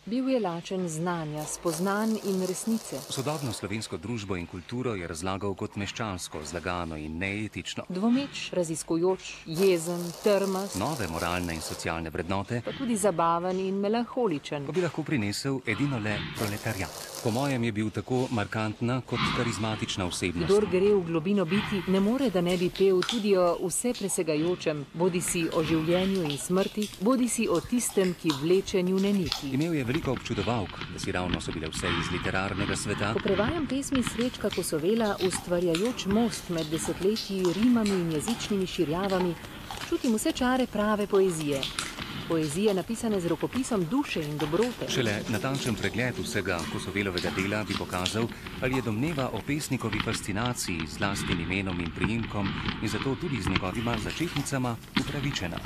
Bil je lačen znanja, spoznanj in resnice. Sodobno slovensko družbo in kulturo je razlagal kot meščansko, zlagano in neetično. Dvomeč, raziskujoč, jezen, trmast, Nove moralne in socialne vrednote pa tudi zabaven in melanholičen. pa bi lahko prinesel edino le proletariat. Po mojem je bil tako markantna kot karizmatična osebnost. Kdor gre v globino biti, ne more, da ne bi pel tudi o vsepresegajočem, bodisi o življenju in smrti, bodisi o tistem, ki vleče njune niti. Imel je veliko občudovalk, da si ravno so bile vse iz literarnega sveta. Ko prevajam pesmi Srečka Kosovela, ustvarjajoč most med desetletji, rimami in jezičnimi širjavami, čutim vse čare prave poezije. Poezije napisane z rokopisom duše in dobrote. Šele natančen pregled vsega Kosovelovega dela bi pokazal, ali je domneva o pesnikovi fascinaciji z lastnim imenom in priimkom in zato tudi z njegovima začetnicama upravičena.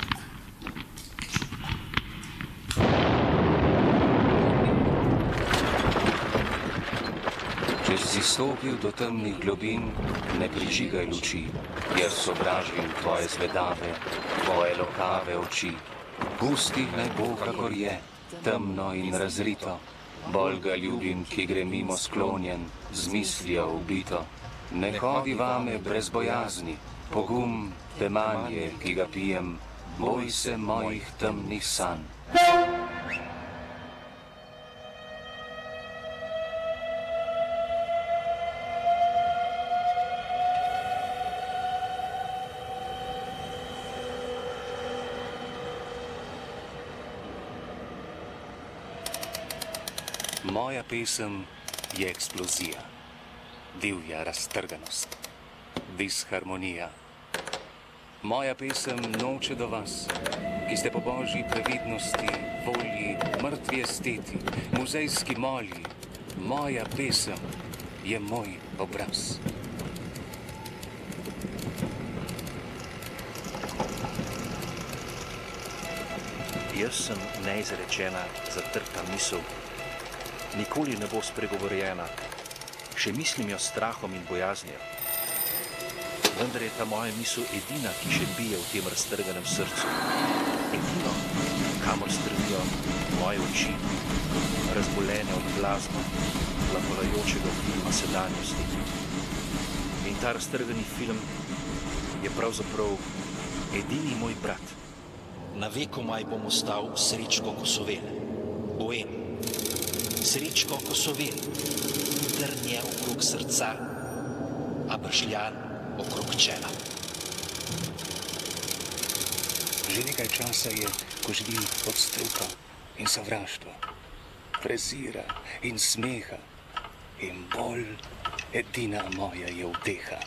Če si stopil do temnih globin, ne prižigaj luči, jer sovražim tvoje zvedave, tvoje lokave oči. Pusti naj bo, kakor je, temno in razrito. Bolj ga ljubim, ki gre mimo sklonjen, z mislijo ubito. Ne hodi vame brez bojazni, pogum, temanje, ki ga pijem, boj se mojih temnih sanj. Moja pesem je eksplozija, divja raztrganost, disharmonija. Moja pesem noče do vas, ki ste po božji previdnosti, volji, mrtvi esteti, muzejski molji. Moja pesem je moj obraz. Jaz sem neizrečena, zatrta misel. Nikoli ne bo spregovorjena, še mislim jo s strahom in bojaznijo. Vendar je ta moja misel edina, ki še bije v tem raztrganem srcu. Edino, kamor strmijo moje oči, razbolene od plazma, plapolajočega filma sedanjosti. In ta raztrgani film je pravzaprav edini moj brat. Na vekomaj bom ostal Srečko Kosovel, boem. Srečko Kosovel, trnje okrog srca, a bršljan okrog čela. Že nekaj časa je, ko živi od struka in sovraštva, prezira in smeha in bolj edina moja je vdeha.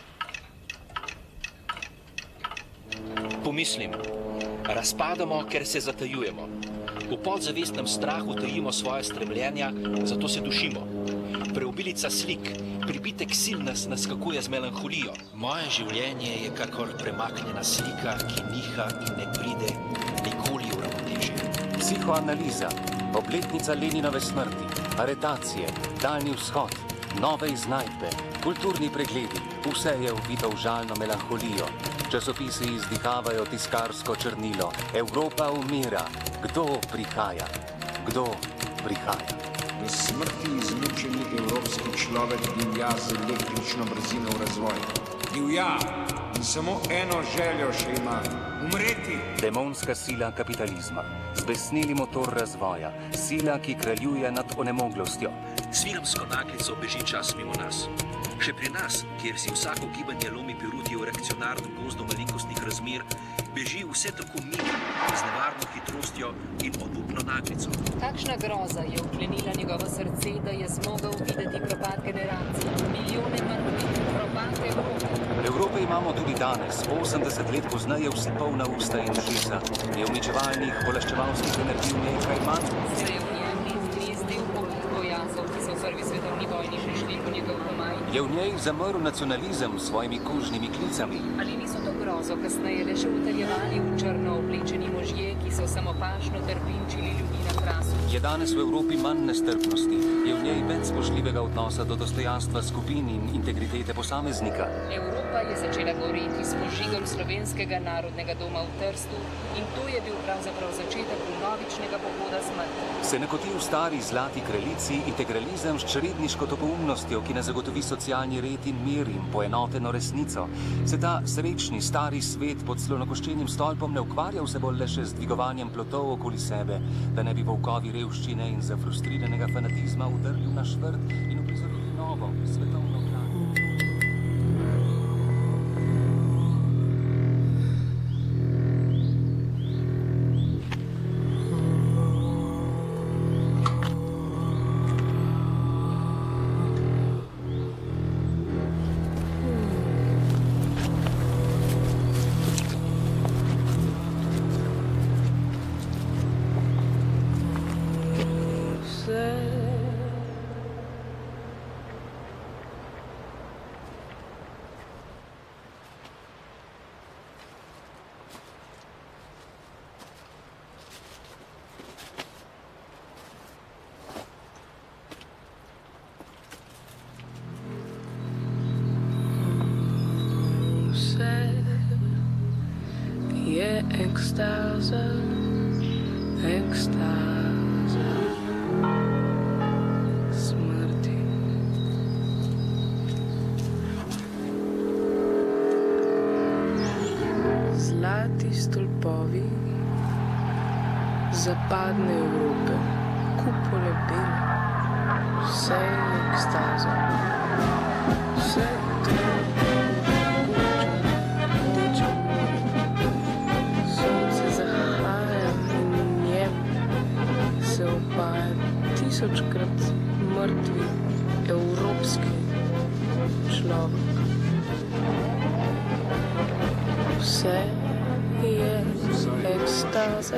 Pomislim, razpadamo, ker se zatajujemo. V podzavestnem strahu tajimo svoje stremljenja, zato se dušimo. Preobilica slik, pribitek sil nas naskakuje z melanholijo. Moje življenje je kakor premaknjena slika, ki niha in ne pride nikoli v ravnotežje. Psihoanaliza, obletnica Leninove smrti, aretacije, daljni vzhod, nove iznajdbe, kulturni pregledi, vse je uvito v žalno melanholijo. Časopisi izdihavajo tiskarsko črnilo, Evropa umira. Kdo prihaja? Kdo prihaja? V smrti izmučeni evropski človek divja z električno brzino v razvoju. Divja in samo eno željo še ima: umreti. Demonska sila kapitalizma, zbesneli motor razvoja, sila, ki kraljuje nad onemoglostjo. S filmsko naglico beži čas mimo nas. Še pri nas, kjer si vsako gibanje lomi peruti v reakcionarnem gozdu malinkostnih razmer, beži vse tako mimo, z nevarno hitrostjo in obupno naglico. Kakšna groza je vklenila njegovo srce, da je zmogel videti propad generacij, milijone mrtvih, propad Evrope. Evrope imamo tudi danes, 80 let pozneje, vsi polna usta in ušesa. Je uničevalnih, polaščevalskih energij v njej kaj manj? Se je v njem izgnjezdil polet bojazov, ki so v prvi svetovni vojni prišli po njegov pomaj. Je v njej zamrl nacionalizem s svojimi kožnimi klicami? Ali niso to grozo kasneje le še utrjevali v črno oblečeni možje, ki so samopašno trpinčili ljudi na krasu Je danes v Evropi manj nestrpnosti, je v njej več spoštljivega odnosa do dostojanstva skupin in integritete posameznika. Evropa je začela goreti s požigom slovenskega narodnega doma v Trstu in to je bil pravzaprav začetek vnovičnega pohoda smrti. Se ne koti v stari zlati kraljici integralizem s čredniško topoumnostjo, ki ne zagotovi socialni red in mir in poenoteno resnico. Se ta srečni stari svet pod slonokoščenim stolpom ne ukvarja vse bolj le še z dvigovanjem plotov okoli sebe, da ne bi volkovi revščine in zafrustriranega fanatizma udrli v naš vrt in uprizorili novo svetovno kraj. Ekstaza, ekstaza smrti. Zlati stolpovi zapadne Evrope, kupole bele, vse je ekstaza, vse to je tisočkrat mrtvi evropski človek. Vse je ekstaza,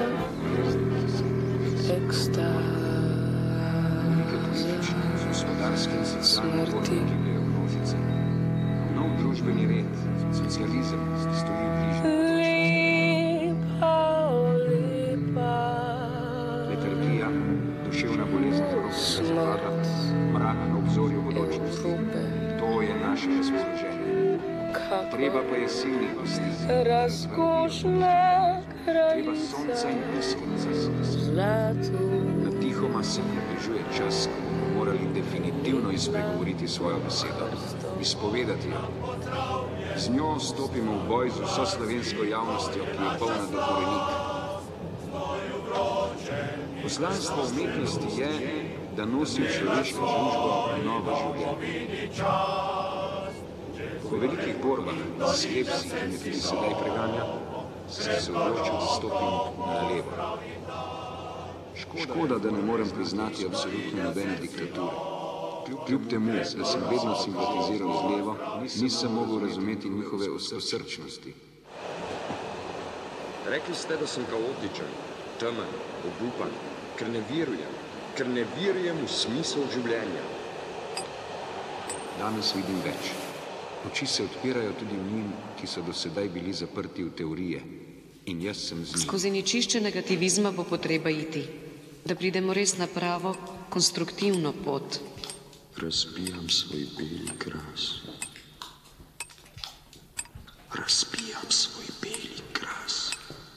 ekstaza smrti. Nov družbeni red, socializem, stoji v bližnji. Letargija, duševna bolezen zapada, mrak na obzorju bodočnosti. To je naše razpoloženje. Treba pa je silnih pasti, treba sonca in piskovca. Natihoma se približuje čas, ko bomo morali definitivno izpregovoriti svojo besedo, izpovedati jo. Z njo stopimo v boj z vso slovensko javnostjo, ki je polna do korenik. Poslanstvo umetnosti je, da nosi v človeško družbo novo življenje. Po velikih borbah z skepsi, ki me tudi sedaj preganja, sem se odločil, da stopim na levo. Škoda, da ne morem priznati absolutno nobene diktature. Kljub temu, da sem vedno simpatiziral z levo, nisem mogel razumeti njihove osrčnosti. Rekli ste, da sem kaotičen, temen, obupan, ker ne verujem v smisel življenja. Danes vidim več. Oči se odpirajo tudi v njim, ki so do sedaj bili zaprti v teorije. In jaz sem z njim. Skozi ničišče negativizma bo potreba iti, da pridemo res na pravo, konstruktivno pot. Razbijam svoj beli kras. Razbijam svoj beli kras.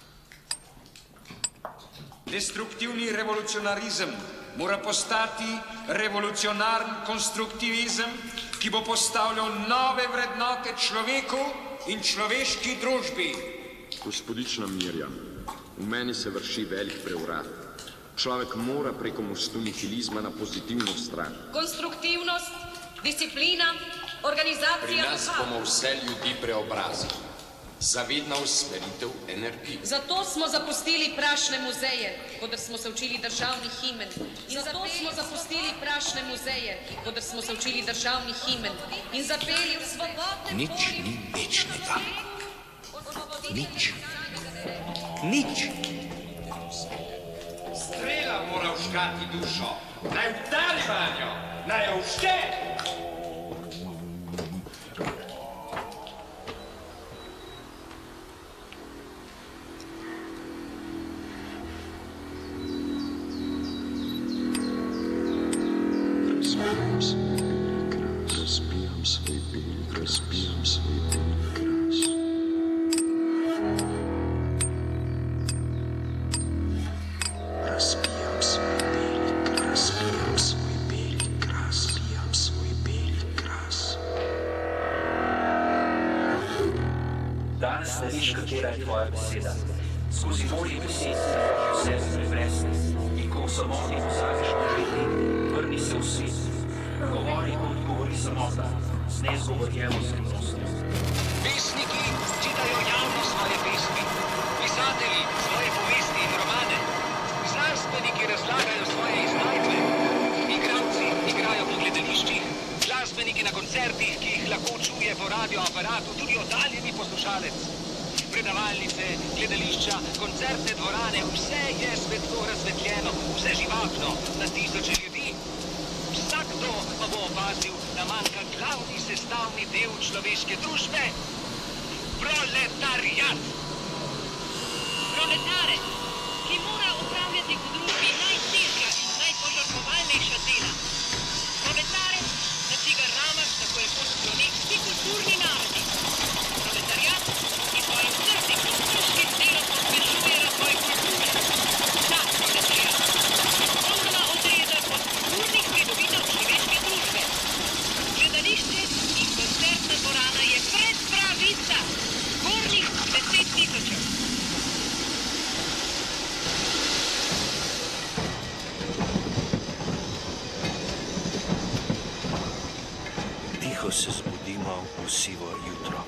Destruktivni revolucionarizem mora postati revolucionarni konstruktivizem, ki bo postavljal nove vrednote človeku in človeški družbi. Gospodična Mirja, v meni se vrši velik prevrat. Človek mora preko mostu nihilizma na pozitivno stran. Konstruktivnost, disciplina, organizacija... Pri nas bomo vse ljudi preobrazili. Zavedna usmeritev energije. Zato smo zapustili prašne muzeje, kodr smo se učili državnih himen. In zato smo zapustili prašne muzeje, kodr smo se učili državnih himen. In zapeli v svobodne... Nič ni večnega. Nič. Nič. Strela mora vžgati dušo. Naj vdari vanjo. Naj jo vžge. belih razbijam svoj beli kras. Razbijam svoj beli kras, razbijam svoj beli kras, razbijam svoj beli kras. Danes ne veš, katera je tvoja beseda. Skozi morje besed se lahko vse prevresti. In ko v samoti pozabiš živeti, vrni se v svet. Govori, kot govori samota, z nezgovorjeno skrivnostjo. Pesniki čitajo javno svoje pesmi, pisatelji svoje povesti in romane, znanstveniki razlagajo svoje iznajdbe, igralci igrajo po gledališčih, glasbeniki na koncertih, ki jih lahko čuje po radioaparatu tudi oddaljeni poslušalec. Predavalnice, gledališča, koncertne dvorane, vse je svetlo razsvetljeno, vse živahno, na tisoče ljudi. Vsakdo pa bo opazil, da manjka glavni sestavni del človeške družbe – proletariat. Proletarec, ki mora upravljati v družbi najtežja in najpožrtvovalnejša dela. Proletarec, na čigar ramah tako rekoč sloni vsi kulturni narodi. Proletariat, ki svojim trdih in stroških delom pospešuje razvoj kulture. Ta proletariat, popolnoma odrezan od kulturnih pridobitev človeške družbe. Gledališče in koncertna dvorana je predpravica zgornjih 10 tisočev. Tiho se zbudimo v sivo jutro.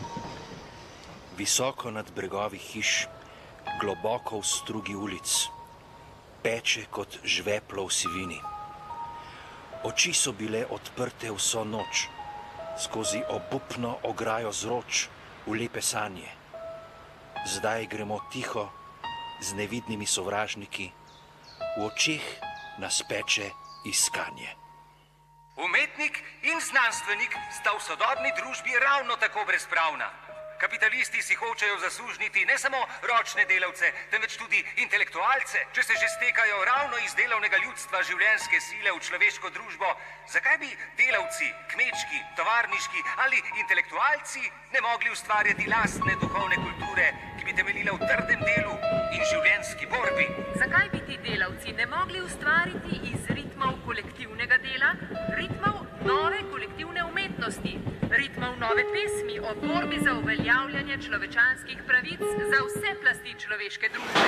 Visoko nad bregovi hiš, globoko v strugi ulic, peče kot žveplo v sivini. Oči so bile odprte vso noč, skozi obupno ograjo zroč v lepe sanje. Zdaj gremo tiho z nevidnimi sovražniki, v očeh nas peče iskanje. Umetnik in znanstvenik sta v sodobni družbi ravno tako brezpravna. Kapitalisti si hočejo zasužniti ne samo ročne delavce, temveč tudi intelektualce. Če se že stekajo ravno iz delovnega ljudstva življenjske sile v človeško družbo, zakaj bi delavci, kmečki, tovarniški ali intelektualci ne mogli ustvarjati lastne duhovne kulture, ki bi temeljila v trdem delu in življenjski borbi? Zakaj bi ti delavci ne mogli ustvariti iz ritmov kolektivnega dela, ritmov nove kolektivne umetnosti, ritmov nove pesmi o borbi za uveljavljanje človečanskih pravic za vse plasti človeške družbe?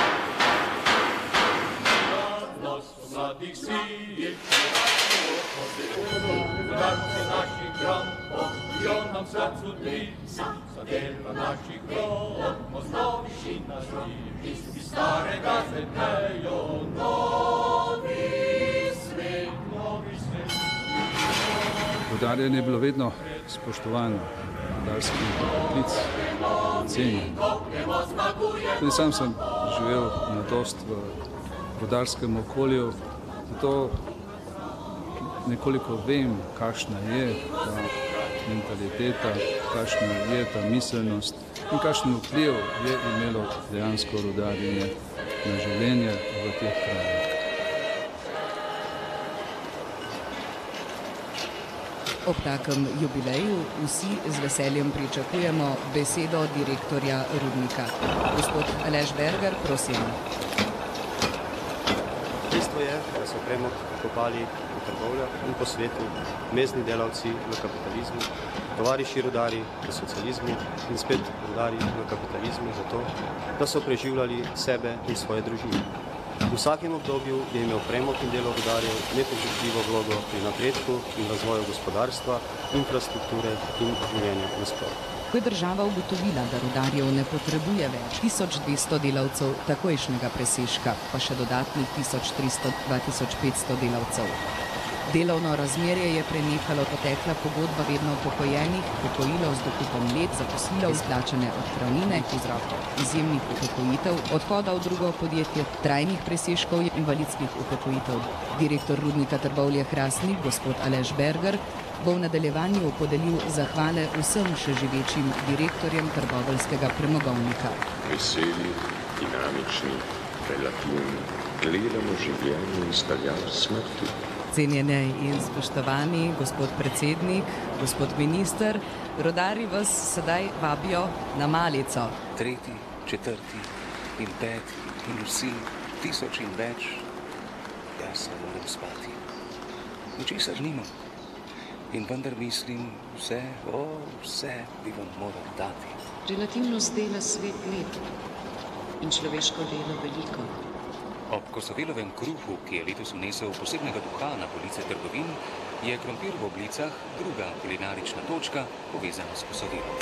Mladih sije, Darce naših gram, jo nam srcu dvica, za dela naših rok, mostovi in naši, iz starega zvetejo novi svet, novi svet. Rudarjenje je bilo vedno spoštovano, rudarski poklic, cenjen. Tudi sam sem živel na dost v rudarskem okolju, zato nekoliko vem, kakšna je ta mentaliteta, kakšna je ta miselnost in kakšen vpliv je imelo dejansko rudarjenje na življenje v teh krajih. Ob takem jubileju vsi z veseljem pričakujemo besedo direktorja rudnika. Gospod Aleš Berger, prosim. Dejstvo je, da so premog kopali v Trbovljah in po svetu mezdni delavci v kapitalizmu, tovariši rudari v socializmu in spet rudari v kapitalizmu zato, da so preživljali sebe in svoje družine. V vsakem obdobju je imel premog in delo rudarjev nepogrešljivo vlogo pri napredku in razvoju gospodarstva, infrastrukture in življenja nasploh. Ko je država ugotovila, da rudarjev ne potrebuje več 1200 delavcev takojšnjega presežka, pa še dodatnih 1300-2500 delavcev. Delovno razmerje je prenehalo, potekla pogodba vedno upokojenih, upokojitev z dokupom let, zaposlitev, izplačane odpravnine, izjemnih upokojitev, odhoda v drugo podjetje, trajnih presežkov in invalidskih upokojitev. Direktor rudnika Trbovlje-Hrastnik, gospod Aleš Berger, bo v nadaljevanju podelil zahvale vsem še živečim direktorjem trboveljskega premogovnika. Veseli, dinamični, relativni, gledamo življenje iz daljav smrti. Cenjene in spoštovani gospod predsednik, gospod minister, rodarji vas sedaj vabijo na malico. 3., 4. in 5. in vsi 1000 in več, jaz ne morem spati. Ničesar nimam. In vendar mislim, vse bi vam moral dati. Relativnost dela svet lep in človeško delo veliko. Ob Kosovelovem kruhu, ki je letos vnesel posebnega duha na police trgovin, je krompir v oblicah druga kulinarična točka povezana s Kosovelom.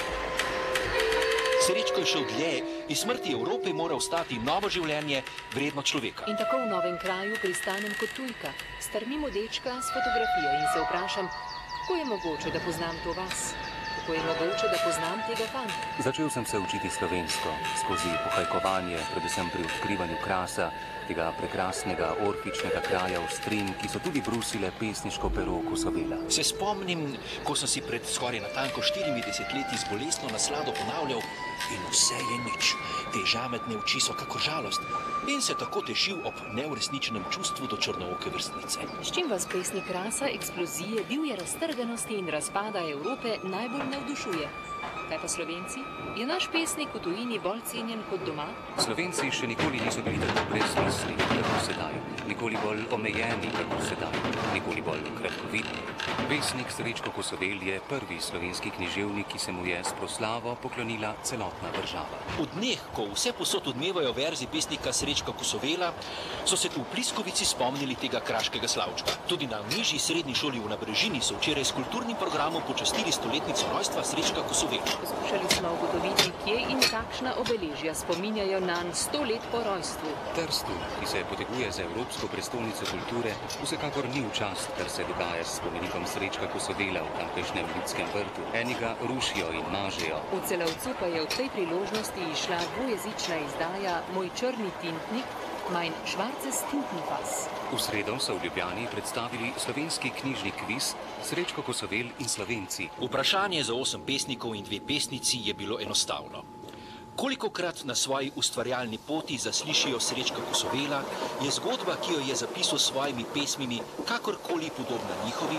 Srečko je šel dlje, iz smrti Evrope mora ostati novo življenje vredno človeka. In tako v novem kraju pristanem kot tujka. Strmim v dečka s fotografije in se vprašam, kako je mogoče, da poznam to vas? Kako je mogoče, da poznam tega fanta? Začel sem se učiti slovensko, skozi pohajkovanje, predvsem pri odkrivanju krasa, tega prekrasnega orfičnega kraja v Strim, ki so tudi brusile pesniško pero Kosovela. Se spomnim, ko sem si pred skoraj natanko 94 leti z bolestno naslado ponavljal in vse je nič. Te žametne oči so kakor žalost in se tako tešil ob neuresničenem čustvu do črnooke vrstnice. S čim vas pesnik krasa, eksplozije, divje raztrganosti in razpada Evrope najbolj navdušuje? Kaj pa Slovenci? Je naš pesnik v tujini bolj cenjen kot doma? Slovenci še nikoli niso bili tako brezmisli, kako sedaj, nikoli bolj omejeni, kako sedaj, nikoli bolj kratkovidni. Pesnik Srečko Kosovel je prvi slovenski književnik, ki se mu je s proslavo poklonila celotna država. V dneh, ko vse posod odmevajo verzi pesnika Srečka Kosovela, so se tu v Pliskovici spomnili tega kraškega slavčka. Tudi na nižji srednji šoli v Nabrežini so včeraj s kulturnim programom počastili stoletnico rojstva Srečka Kosovela. Poskušali smo ugotoviti, kje in kakšna obeležja spominjajo nanj 100 let po rojstvu. Trstu, ki se poteguje za evropsko prestolnico kulture, vsekakor ni v čast, kar se dogaja s spomenikom Srečka Kosovela v tamkajšnjem Ljudskem vrtu. Eni ga rušijo in mažejo. V Celovcu pa je ob tej priložnosti išla dvojezična izdaja Moj črni tintnik, Mein schwarzes Tintenfass. V sredo so v Ljubljani predstavili slovenski knjižni kviz Srečko Kosovel in Slovenci. Vprašanje za 8 pesnikov in 2 pesnici je bilo enostavno. Kolikokrat na svoji ustvarjalni poti zaslišijo Srečka Kosovela, je zgodba, ki jo je zapisal s svojimi pesmimi, kakorkoli podobna njihovi?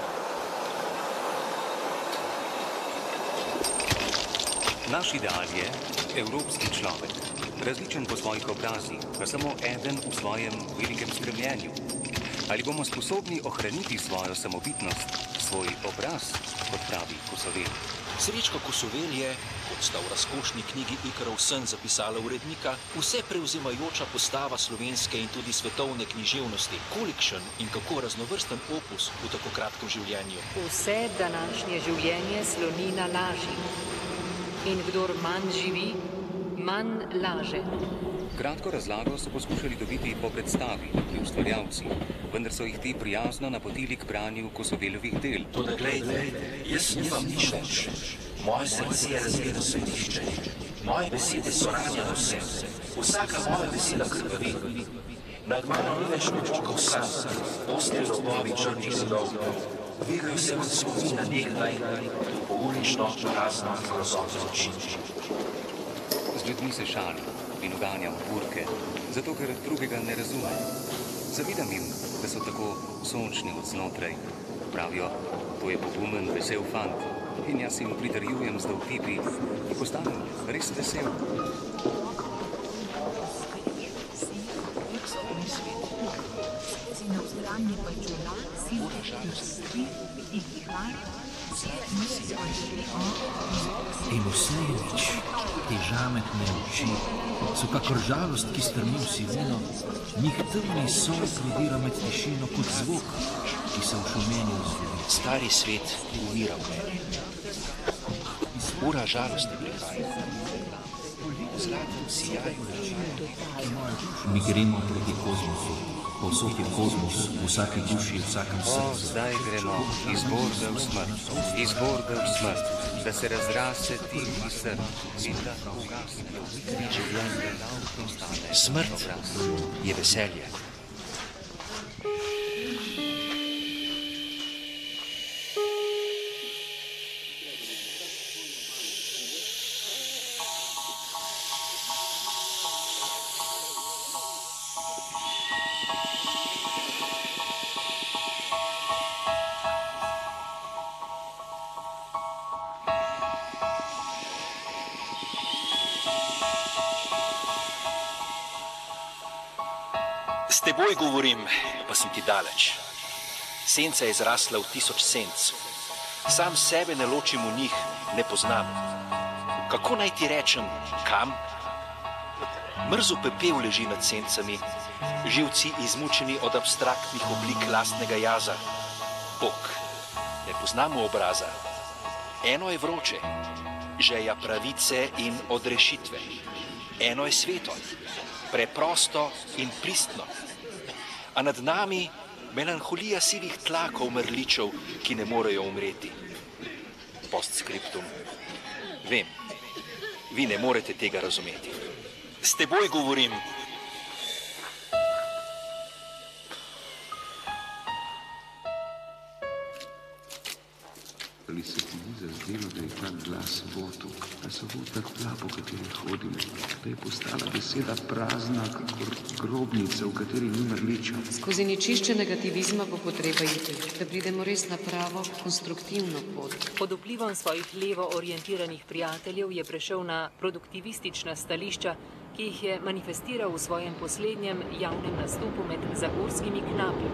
Naš ideal je evropski človek, različen po svojih obrazih, pa samo eden v svojem velikem stremljenju. Ali bomo sposobni ohraniti svojo samobitnost, svoj obraz, kot pravi Kosovel? Srečko Kosovel je, kot sta v razkošni knjigi Ikarov sen zapisala urednika, vse prevzemajoča postava slovenske in tudi svetovne književnosti. Kolikšen in kako raznovrsten opus v tako kratkem življenju. Vse današnje življenje sloni na laži. In kdor manj živi, manj laže. Kratko razlago so poskušali dobiti po predstavi pri ustvarjalcih, vendar so jih ti prijazno napotili k branju Kosovelovih del. Toda glejte, jaz nimam nič več. Moje srce je razmerno svetišče. Moje besede so ranjeno srce. Vsaka moja beseda krvavi. Nad mano ni več počukal sam, ostri robovi črnih zidov. Dvigajo se kot spomina nekdaj, pounično, prazno, grozotno oči. Z ljudmi se šalim in uganjam burke, zato ker drugega ne razumem. Zavidam jim, da so tako sončni od znotraj. Pravijo, to je pogumen, vesel fant. In jaz jim pritrjujem z dovtipi in postanem res vesel. In vse je nič, te žametne oči so kakor žalost, ki strmi v sivino, njih temni son prodira med tišino kot zvok, ki se v šumenju zvodi. Stari svet umira v meni. Ura žalosti prihaja. V zlatem sijaju mi gremo proti kozmosu. Povsod je kozmos, v vsaki duši, v vsakem srcu. Zdaj gremo iz borde v smrt, da se razrase tihi srd in da ugasne. Smrt je veselje. S teboj govorim, pa sem ti daleč. Senca je zrasla v 1000 senc. Sam sebe ne ločim v njih, ne poznam. Kako naj ti rečem, kam? Mrzel pepel leži nad sencami, živci izmučeni od abstraktnih oblik lastnega jaza. Bog, ne poznamo obraza. Eno je vroče, želja pravice in odrešitve. Eno je sveto, preprosto in pristno. A nad nami melanholija sivih tlakov mrličev, ki ne morejo umreti. Postscriptum. Vem, vi ne morete tega razumeti. S teboj govorim. Ali se ti ni zazdelo, da je ta glas votu, da so vota tla, po kateri hodimo, da je postala beseda prazna, kakor grobnica, v kateri ni mrliča? Skozi nečišče negativizma bo potreba iti, da pridemo res na pravo, konstruktivno pot. Pod vplivom svojih levo orientiranih prijateljev je prešel na produktivistična stališča, ki jih je manifestiral v svojem poslednjem javnem nastopu med zagorskimi knapi.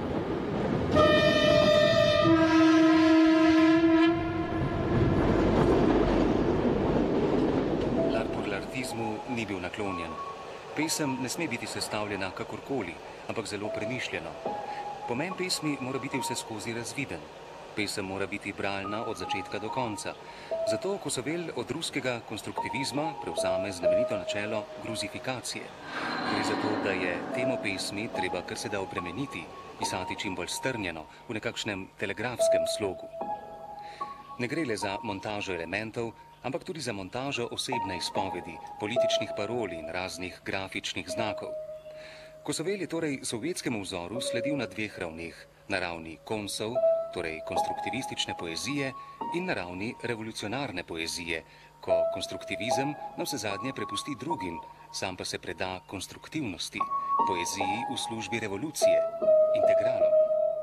Ni bil naklonjen. Pesem ne sme biti sestavljena kakorkoli, ampak zelo premišljeno. Pomen pesmi mora biti vse skozi razviden. Pesem mora biti bralna od začetka do konca. Zato Kosovel od ruskega konstruktivizma prevzame znamenito načelo gruzifikacije. Gre za to, da je temo pesmi treba kar se da obremeniti, pisati čim bolj strnjeno, v nekakšnem telegrafskem slogu. Ne gre le za montažo elementov, ampak tudi za montažo osebne izpovedi, političnih parol in raznih grafičnih znakov. Kosovel je torej sovjetskemu vzoru sledil na dveh ravneh, na ravni konsov, torej konstruktivistične poezije, in na ravni revolucionarne poezije, ko konstruktivizem na vse zadnje prepusti drugim, sam pa se preda konstruktivnosti, poeziji v službi revolucije, integralom.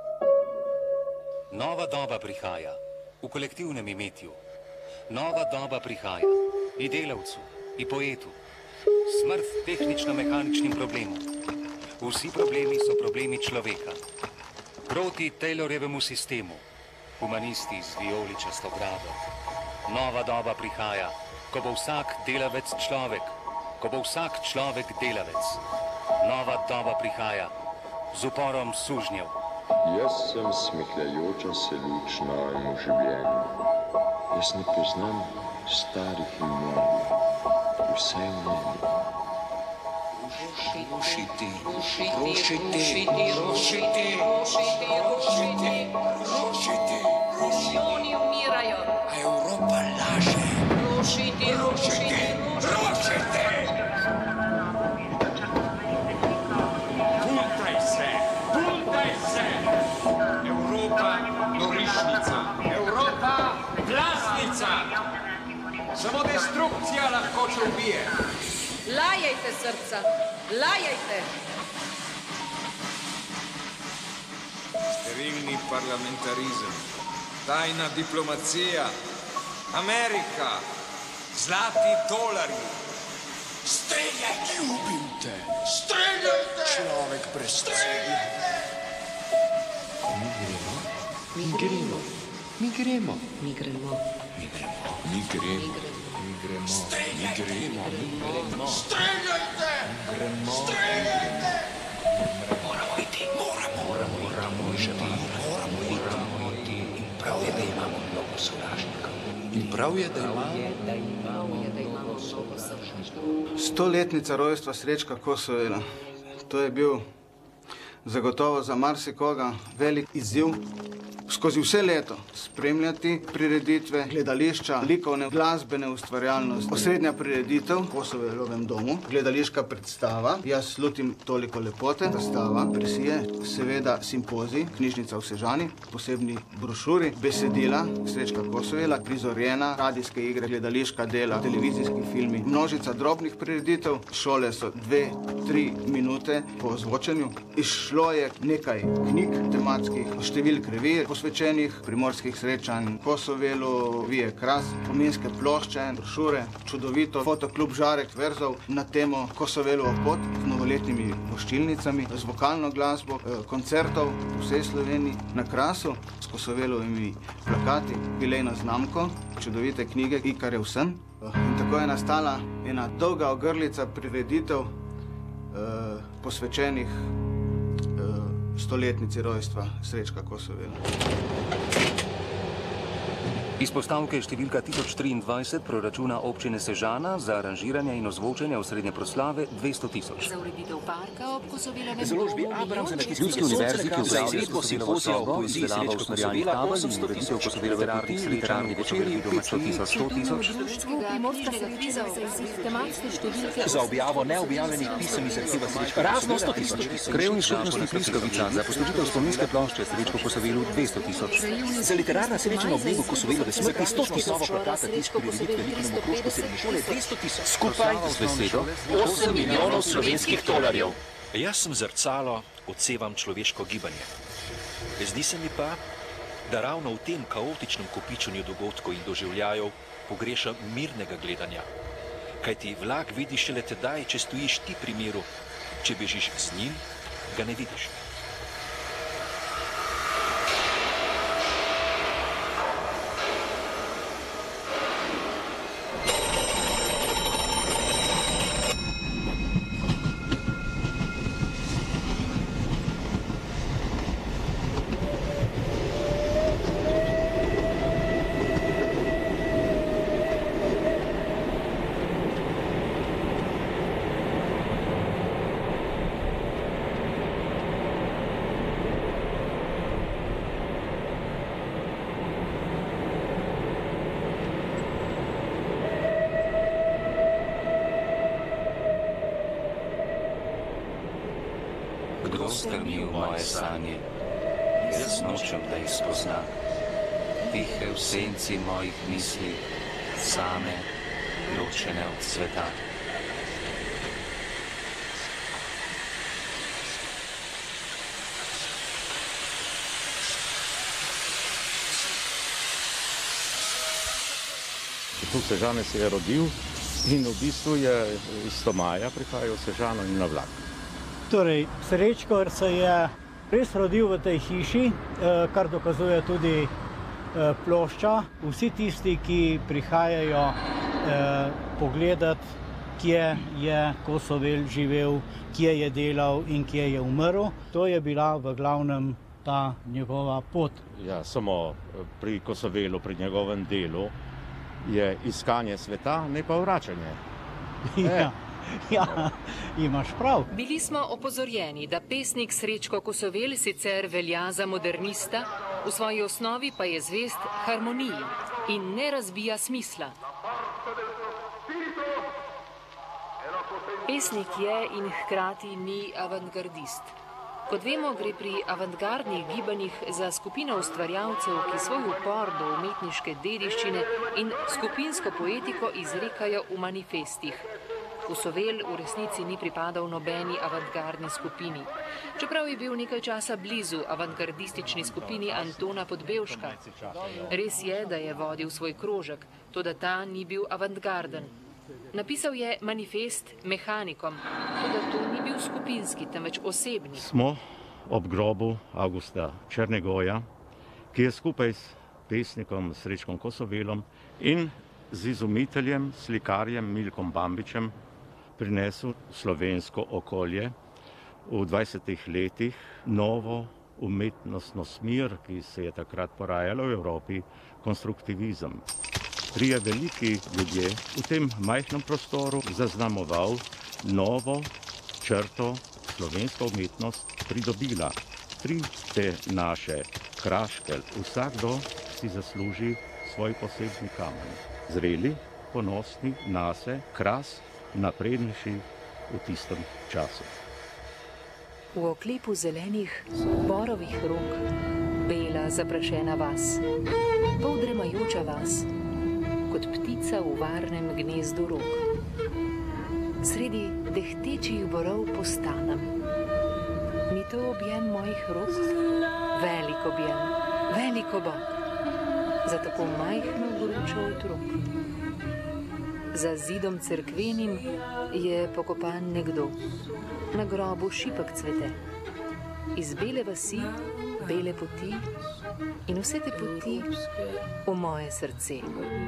Nova doba prihaja, v kolektivnem imetju. Nova doba prihaja, i delavcu, i poetu. Smrt tehnično-mehaničnim problemom. Vsi problemi so problemi človeka. Proti Taylorjevemu sistemu, humanisti z vijoličasto brado. Nova doba prihaja, ko bo vsak delavec človek, ko bo vsak človek delavec. Nova doba prihaja, z uporom sužnjev. Jaz sem smehljajoča se luč novemu življenju. Jaz ne poznam starih in mladih, vse je v meni. Rušiti, Milijoni umirajo. A Evropa laže. Rušiti. Buntaj se! Evropa norišnica. Evropa glasnica. Samo destrukcija lahko te ubije. Lajajte srca, lajajte. Sterilni parlamentarizem, tajna diplomacija, Amerika, zlati dolari. Streljajte! Ljubim te! Streljajte! Človek brez cilja. Mi gremo. Streljajte! Moramo iti. In prav je, da imamo mnogo sovražnikov. In prav je, da imamo mnogo sovražnikov. 100-letnica rojstva Srečka Kosovela. To je bil zagotovo za marsikoga velik izziv. Skozi vse leto spremljati prireditve, gledališča, likovne, glasbene ustvarjalnosti. Osrednja prireditev v Kosovelovem domu, gledališka predstava, Jaz slutim toliko lepote, razstava, presije, seveda simpozij, knjižnica v Sežani, posebni brošuri, besedila Srečka Kosovela, prizorjena, radijske igre, gledališka dela, televizijski filmi, množica drobnih prireditev, šole so 2-3 minute po ozvočenju. Izšlo je nekaj knjig tematskih, številk revij, posvečenih primorskih srečanj, Kosovelu, Vije Kras, spominske plošče, brošure, čudovito fotoklub Žarek verzov na temo Kosovelov pot z novoletnimi voščilnicami, z vokalno glasbo, koncertov v vsej Sloveniji na Krasu, s Kosovelovimi plakati, bilejno znamko, čudovite knjige Ikarjev sen. In tako je nastala ena dolga ogrlica prireditev posvečenih stoletnici rojstva Srečka Kosovela. Iz postavke številka 1023 proračuna občine Sežana za aranžiranje in ozvočenje osrednje proslave 200 000. Za ureditev parka ob Kosovelovem Založbi Abram za Ljudski univerzi, ki za izvedbo simpozija o poeziji Srečka Kosovela 800 000, literarni večeri 500 000, za objavo neobjavljenih pisem iz arhiva Srečka razno 100 000, krajevni skupnosti Pliskovica za postavitev spominske plošče Srečku Kosovelu 200 000, za literarna srečanja ob dnevu Kosovelove smrti 100 000, novo plakata tisk prireditve likovnemu krožku srednje šole 200 000, skupaj z besedo 8 milijonov slovenskih tolarjev. Jaz sem zrcalo, odsevam človeško gibanje. Zdi se mi pa, da ravno v tem kaotičnem kopičenju dogodkov in doživljajev pogreša mirnega gledanja. Kajti vlak vidiš šele tedaj, če stojiš ti pri miru, če bežiš z njim, ga ne vidiš. Kdo strmi v moje sanje, jaz nočem, da jih spozna. Tihe v senci mojih misli, same, ločene od sveta. Tu v Sežane se je rodil in v bistvu je iz Tomaja prihajal v Sežano in na vlak. Torej, Srečko se je res rodil v tej hiši, kar dokazuje tudi plošča. Vsi tisti, ki prihajajo pogledati, kje je Kosovel živel, kje je delal in kje je umrl, to je bila v glavnem ta njegova pot. Ja, samo pri Kosovelu, pri njegovem delu, je iskanje sveta, ne pa vračanje. Ja, imaš prav. Bili smo opozorjeni, da pesnik Srečko Kosovel sicer velja za modernista, v svoji osnovi pa je zvest harmoniji in ne razbija smisla. Pesnik je in hkrati ni avantgardist. Kot vemo, gre pri avantgardnih gibanjih za skupino ustvarjalcev, ki svoj upor do umetniške dediščine in skupinsko poetiko izrekajo v manifestih. Kosovel v resnici ni pripadal nobeni avantgardni skupini. Čeprav je bil nekaj časa blizu avantgardistični skupini Antona Podbevška. Res je, da je vodil svoj krožek, toda ta ni bil avantgarden. Napisal je manifest mehanikom, toda to ni bil skupinski, temveč osebni. Smo ob grobu Avgusta Črnegoja, ki je skupaj s pesnikom Srečkom Kosovelom in z izumiteljem, slikarjem Milkom Bambičem prinesel slovensko okolje v 20 letih novo umetnostno smer, ki se je takrat porajala v Evropi, konstruktivizem. Trije veliki ljudje v tem majhnem prostoru zaznamoval novo črto slovenska umetnost pridobila. Tri te naše kraške, vsakdo si zasluži svoj posebni kamen. Zreli, ponosni nase, Kras, naprednejši v tistem času. V oklepu zelenih borovih rok, bela zaprašena vas, poldremajoča vas, kot ptica v varnem gnezdu rok. Sredi dehtečih borov postanem. Ni to objem mojih rok? Velik objem, velik obok za tako majhno gručo otrok. Za zidom cerkvenim je pokopan nekdo. Na grobu šipek cvete. Iz bele vasi, bele poti in vse te poti v moje srce.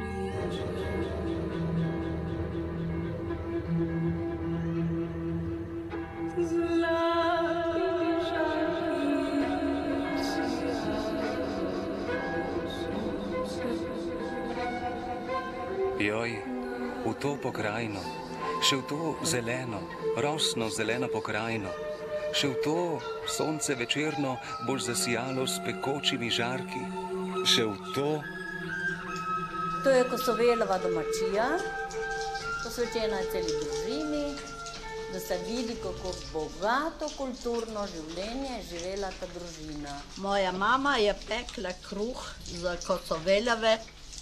Joj, v to pokrajino, še v to zeleno, rosno zeleno pokrajino, še v to sonce večerno boš zasijalo s pekočimi žarki, še v to. To je Kosovelova domačija, posvečena je celi družini, da se vidi, kako bogato kulturno življenje je živela ta družina. Moja mama je pekla kruh za Kosovelove.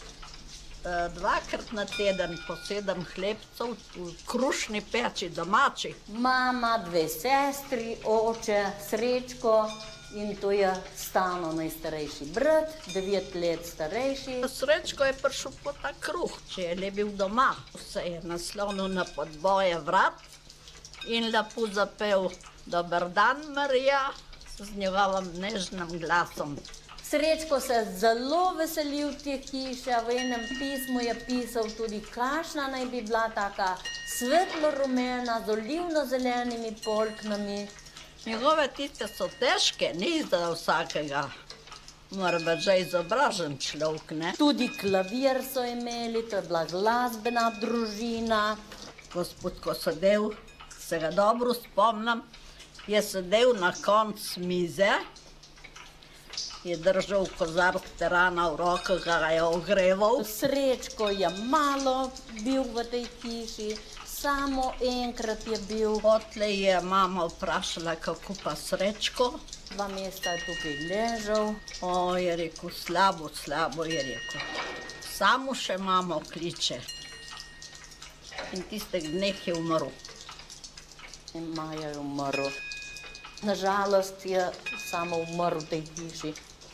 2krat na teden po 7 hlebcev v krušni peči domači. Mama, 2 sestri, oče, Srečko in to je Stano najstarejši brat, 9 let starejši. Srečko je prišel po ta kruh, če je le bil doma. Se je naslonil na podboje vrat in lepo zapel Dober dan, Marija, z njegovim nežnim glasom. Srečko se je zelo veselil te hiše, v enem pismu je pisal tudi, kakšna naj bi bila taka svetlo rumena z olivno-zelenimi polknami. Njegove tiste so težke, ni za vsakega. Mora biti že izobražen človek, ne? Tudi klavir so imeli, to je bila glasbena družina. Gospod, ko sedel, se ga dobro spomnim, je sedel na koncu mize, je držal kozarc terana v rokah, ga je ogreval. Srečko je malo bil v tej hiši, samo enkrat je bil. Potlej je mama vprašala, kako pa Srečko. 2 meseca je tukaj ležal. O, je rekel, slabo, je rekel. Samo še mamo kliče. In tistih dneh je umrl. In Maja je umrl. Nažalost je samo umrl v tej hiši.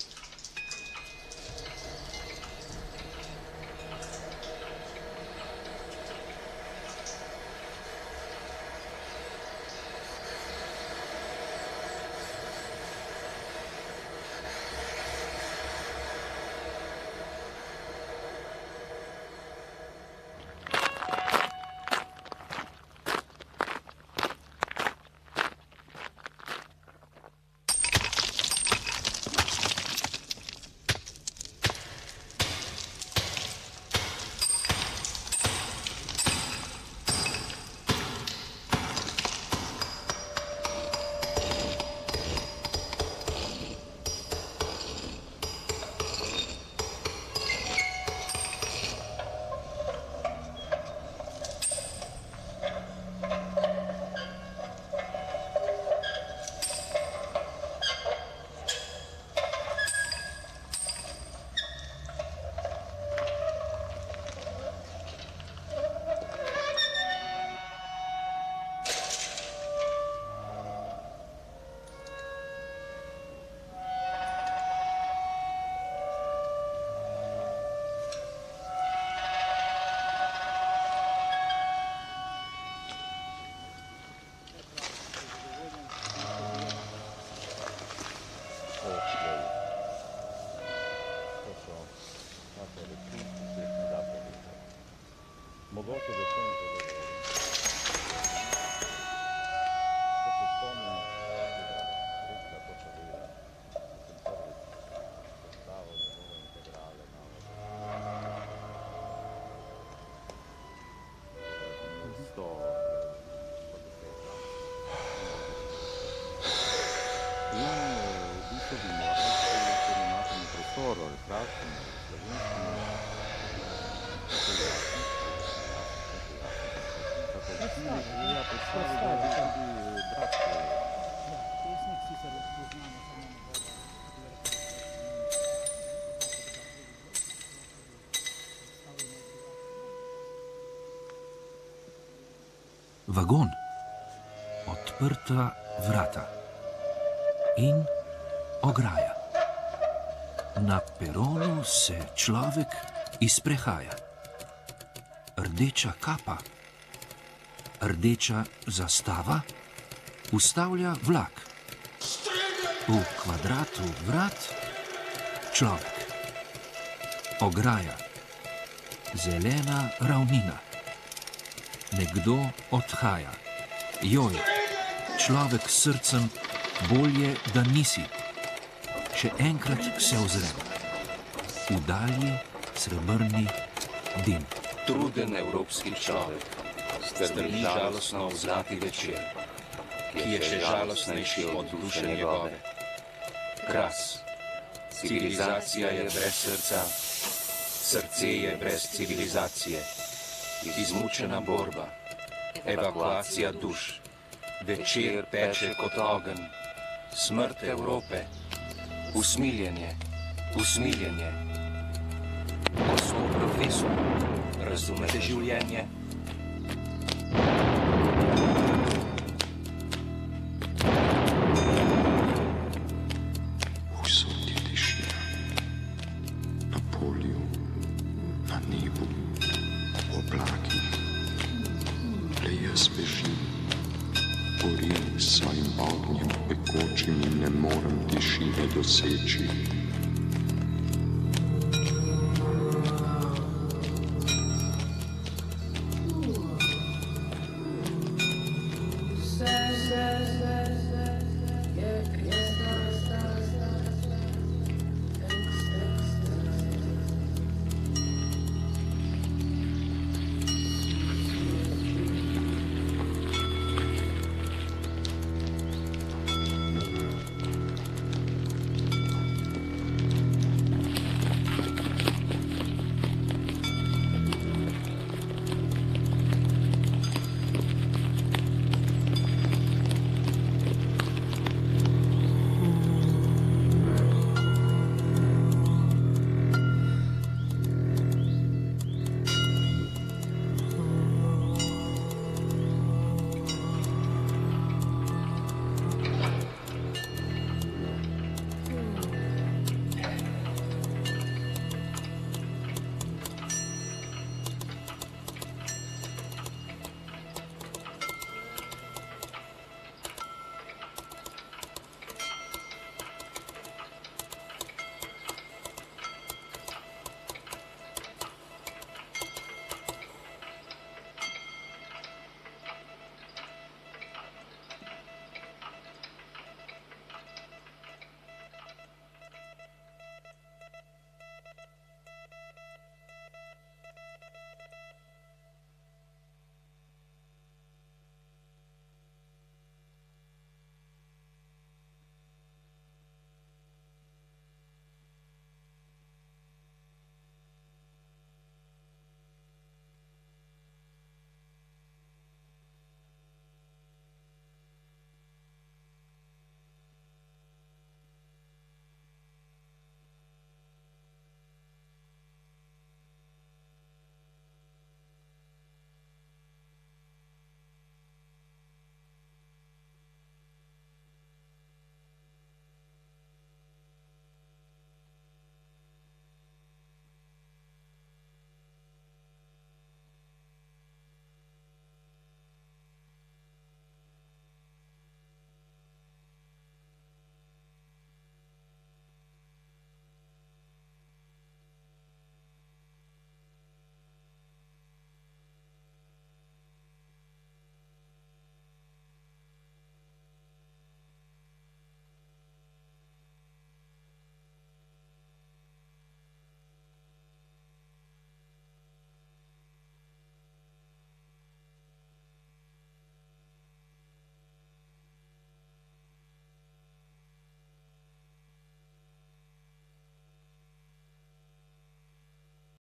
Mogoče da sem zadovoljen. Ko se spomnim, Srečka Kočevela, sem prvič predstavil njegove integrale na mesto in v bistvu bi morali, ker imate na prostoru, rekreacijno, slovenskimi, Vagon, odprta vrata in ograja. Na peronu se človek izprehaja. Rdeča kapa, rdeča zastava ustavlja vlak. V kvadratu vrat človek. Ograja, zelena ravnina. Nekdo odhaja. Joj, človek s srcem, bolje, da nisi. Še enkrat se ozrem. V dalji srebrni dim. Truden evropski človek strmi žalostno v zlati večer, ki je še žalostnejši od duše njegove. Kras. Civilizacija je brez srca, srce je brez civilizacije. Izmučena borba, evakuacija duš, večer peče kot ogenj, smrt Evrope, usmiljenje, usmiljenje. Gospod profesor, razumete življenje? Vsod je tišina. Na polju, na nebu, v oblakih. Le jaz bežim, gorim s svojim ognjem pekočim in ne morem tišine doseči.